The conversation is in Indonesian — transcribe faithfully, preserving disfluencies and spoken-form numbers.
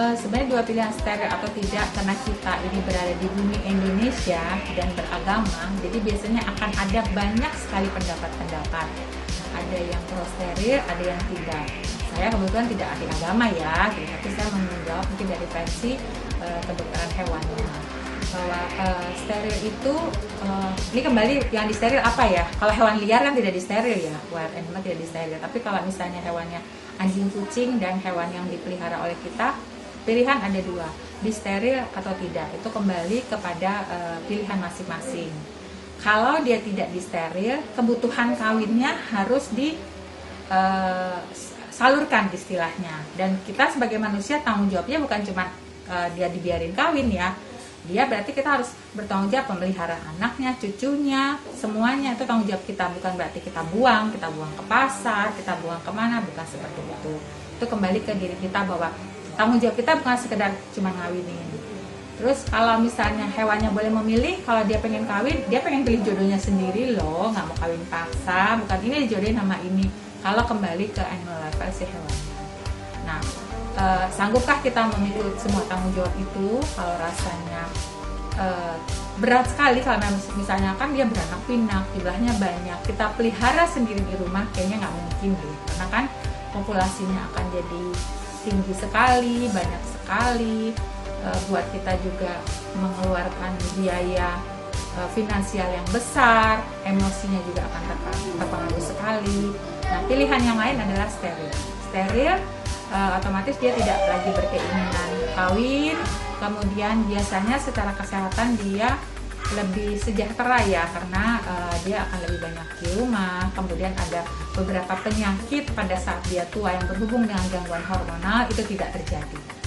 uh, sebenarnya dua pilihan steril atau tidak, karena kita ini berada di bumi Indonesia dan beragama, jadi biasanya akan ada banyak sekali pendapat-pendapat. Ada yang pro steril, ada yang tidak. Saya kebetulan tidak ahli agama ya, tapi saya menjawab mungkin dari versi uh, kedokteran hewannya. Bahwa uh, steril itu, uh, ini kembali yang disteril apa ya? Kalau hewan liar kan tidak disteril ya, wild animal tidak disteril. Tapi kalau misalnya hewannya anjing, kucing, dan hewan yang dipelihara oleh kita, pilihan ada dua, disteril atau tidak. Itu kembali kepada uh, pilihan masing-masing. Kalau dia tidak disteril, kebutuhan kawinnya harus disalurkan uh, istilahnya. Dan kita sebagai manusia tanggung jawabnya bukan cuma uh, dia dibiarin kawin ya. Dia berarti kita harus bertanggung jawab memelihara anaknya, cucunya, semuanya itu tanggung jawab kita. Bukan berarti kita buang, kita buang ke pasar, kita buang kemana, bukan seperti itu. Itu kembali ke diri kita bahwa tanggung jawab kita bukan sekedar cuma ngawinin. Terus kalau misalnya hewannya boleh memilih, kalau dia pengen kawin, dia pengen pilih jodohnya sendiri loh, nggak mau kawin paksa, bukan ini dijodohin sama ini. Kalau kembali ke animal level si hewannya. Nah, Uh, sanggupkah kita memikul semua tanggung jawab itu? Kalau rasanya uh, berat sekali, kalau misalnya kan dia beranak pinak, jumlahnya banyak, kita pelihara sendiri di rumah, kayaknya nggak mungkin deh, karena kan populasinya akan jadi tinggi sekali, banyak sekali, uh, buat kita juga mengeluarkan biaya uh, finansial yang besar, emosinya juga akan terpengaruh sekali. Nah, pilihan yang lain adalah steril. Steril Uh, otomatis dia tidak lagi berkeinginan kawin, kemudian biasanya secara kesehatan dia lebih sejahtera ya, karena uh, dia akan lebih banyak di rumah, kemudian ada beberapa penyakit pada saat dia tua yang berhubung dengan gangguan hormonal itu tidak terjadi.